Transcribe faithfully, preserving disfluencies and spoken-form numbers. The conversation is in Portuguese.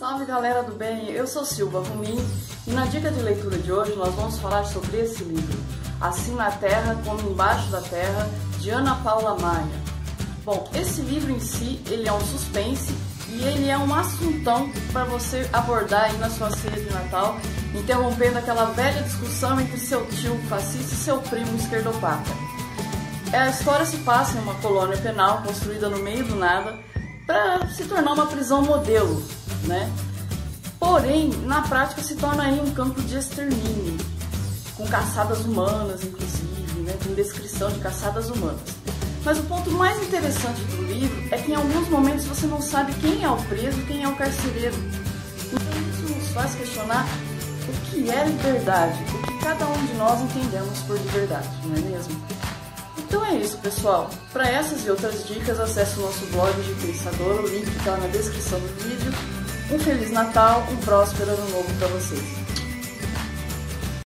Salve galera do bem, eu sou Silva Rumin e na dica de leitura de hoje nós vamos falar sobre esse livro, Assim na Terra como Embaixo da Terra, de Ana Paula Maia. Bom, esse livro em si, ele é um suspense e ele é um assuntão para você abordar aí na sua ceia de Natal, interrompendo aquela velha discussão entre seu tio fascista e seu primo esquerdopata. A história se passa em uma colônia penal construída no meio do nada para se tornar uma prisão modelo, né? Porém, na prática se torna aí um campo de extermínio, com caçadas humanas, inclusive, né? Com descrição de caçadas humanas. Mas o ponto mais interessante do livro é que em alguns momentos você não sabe quem é o preso e quem é o carcereiro. Então isso nos faz questionar o que é liberdade, o que cada um de nós entendemos por liberdade, não é mesmo? Então é isso, pessoal. Para essas e outras dicas, acesse o nosso blog de Pensador, o link está na descrição do vídeo. Um Feliz Natal, um próspero Ano Novo para vocês.